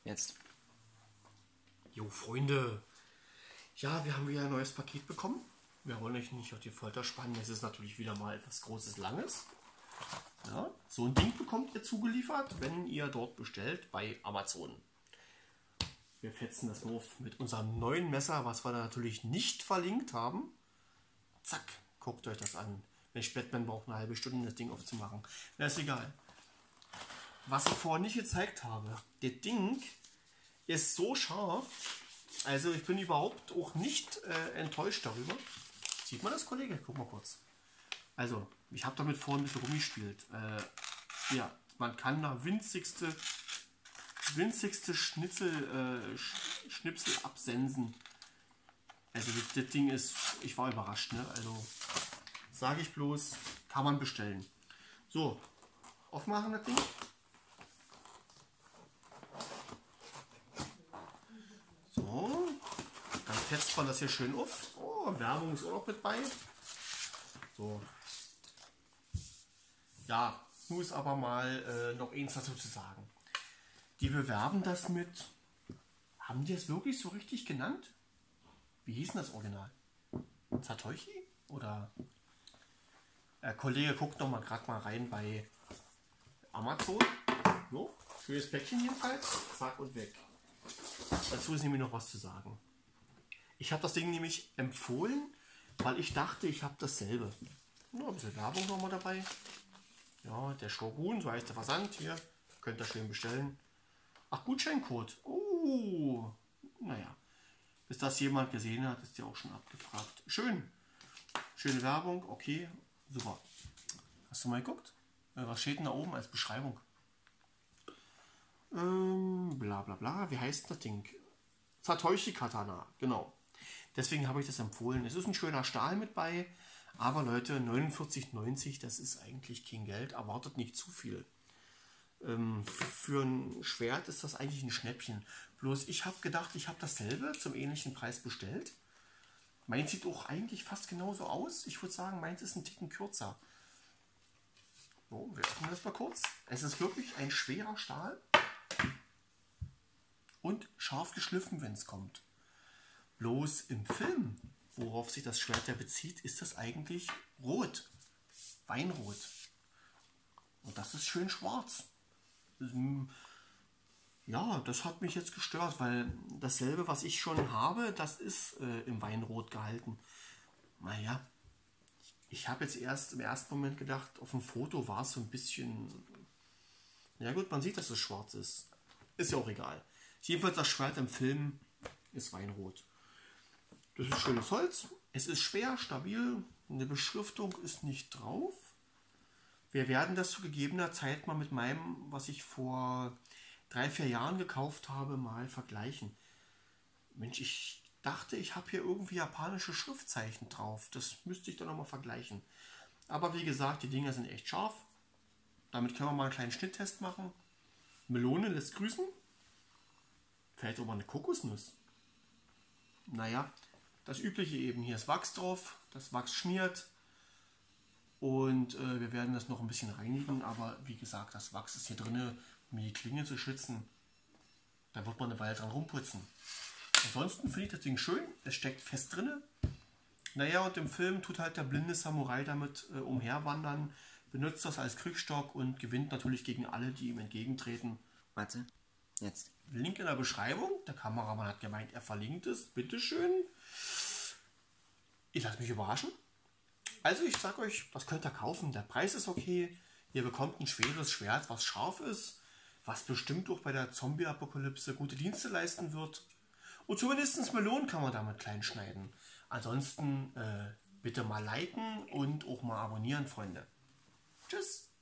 Jetzt. Jo, Freunde. Ja, wir haben wieder ein neues Paket bekommen. Wir wollen euch nicht auf die Folter spannen. Es ist natürlich wieder mal etwas Großes, Langes. Ja, so ein Ding bekommt ihr zugeliefert, wenn ihr dort bestellt bei Amazon. Wir fetzen das nur auf mit unserem neuen Messer, was wir da natürlich nicht verlinkt haben. Zack, guckt euch das an. Mensch, Batman braucht eine halbe Stunde, das Ding aufzumachen. Na, ist egal. Was ich vorher nicht gezeigt habe, das Ding ist so scharf, also ich bin überhaupt auch nicht enttäuscht darüber. Sieht man das, Kollege? Guck mal kurz. Also, ich habe damit vorhin ein bisschen rumgespielt. Ja, man kann da winzigste Schnipsel absensen. Also das Ding ist, ich war überrascht, ne? Also sage ich bloß, kann man bestellen. So, aufmachen das Ding. So, dann fetzt man das hier schön auf. Oh, Werbung ist auch noch mit bei. So. Ja, muss aber mal noch eins dazu zu sagen. Die bewerben das mit, haben die es wirklich so richtig genannt? Wie hieß denn das Original? Satoshi? Oder Kollege guckt noch mal gerade mal rein bei Amazon. So, schönes Päckchen jedenfalls. Zack und weg. Dazu ist nämlich noch was zu sagen. Ich habe das Ding nämlich empfohlen, weil ich dachte, ich habe dasselbe. Noch ein bisschen Werbung noch mal dabei. Ja, der Shogun, so heißt der Versand hier. Könnt ihr schön bestellen. Ach, Gutscheincode. Oh, naja. Bis das jemand gesehen hat, ist ja auch schon abgefragt. Schön. Schöne Werbung. Okay, super. Hast du mal geguckt? Was steht denn da oben als Beschreibung? Bla bla bla. Wie heißt das Ding? Satoshi Katana. Genau. Deswegen habe ich das empfohlen. Es ist ein schöner Stahl mit bei. Aber Leute, 49,90, das ist eigentlich kein Geld. Erwartet nicht zu viel. Für ein Schwert ist das eigentlich ein Schnäppchen. Bloß ich habe gedacht, ich habe dasselbe zum ähnlichen Preis bestellt. Meins sieht auch eigentlich fast genauso aus. Ich würde sagen, meins ist ein Ticken kürzer. So, wir öffnen das mal kurz. Es ist wirklich ein schwerer Stahl und scharf geschliffen, wenn es kommt. Bloß im Film, worauf sich das Schwert ja bezieht, ist das eigentlich rot. Weinrot. Und das ist schön schwarz. Ja, das hat mich jetzt gestört, weil dasselbe, was ich schon habe, das ist im Weinrot gehalten. Naja, ich habe jetzt erst im ersten Moment gedacht, auf dem Foto war es so ein bisschen... Ja gut, man sieht, dass es schwarz ist. Ist ja auch egal. Jedenfalls das Schwert im Film ist Weinrot. Das ist schönes Holz. Es ist schwer, stabil. Eine Beschriftung ist nicht drauf. Wir werden das zu gegebener Zeit mal mit meinem, was ich vor 3-4 Jahren gekauft habe, mal vergleichen. Mensch, ich dachte, ich habe hier irgendwie japanische Schriftzeichen drauf. Das müsste ich dann nochmal vergleichen. Aber wie gesagt, die Dinger sind echt scharf. Damit können wir mal einen kleinen Schnitttest machen. Melone lässt grüßen. Vielleicht auch mal eine Kokosnuss. Naja, das übliche eben. Hier ist Wachs drauf. Das Wachs schmiert. Und wir werden das noch ein bisschen reinigen, aber wie gesagt, das Wachs ist hier drin, um die Klinge zu schützen. Da wird man eine Weile dran rumputzen. Ansonsten finde ich das Ding schön, es steckt fest drin. Naja, und im Film tut halt der blinde Samurai damit umherwandern, benutzt das als Krückstock und gewinnt natürlich gegen alle, die ihm entgegentreten. Warte. Jetzt. Link in der Beschreibung, der Kameramann hat gemeint, er verlinkt es, bitteschön. Ich lasse mich überraschen. Also ich sag euch, das könnt ihr kaufen. Der Preis ist okay. Ihr bekommt ein schweres Schwert, was scharf ist, was bestimmt auch bei der Zombie-Apokalypse gute Dienste leisten wird. Und zumindest Melonen kann man damit klein schneiden. Ansonsten bitte mal liken und auch mal abonnieren, Freunde. Tschüss.